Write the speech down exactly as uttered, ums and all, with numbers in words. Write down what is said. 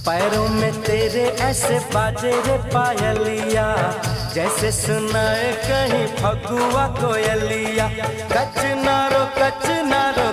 पैरों में तेरे ऐसे बाजे रे पायलिया, जैसे सुनाए कहीं फगुआ कोयलिया। कचनारो कचनारो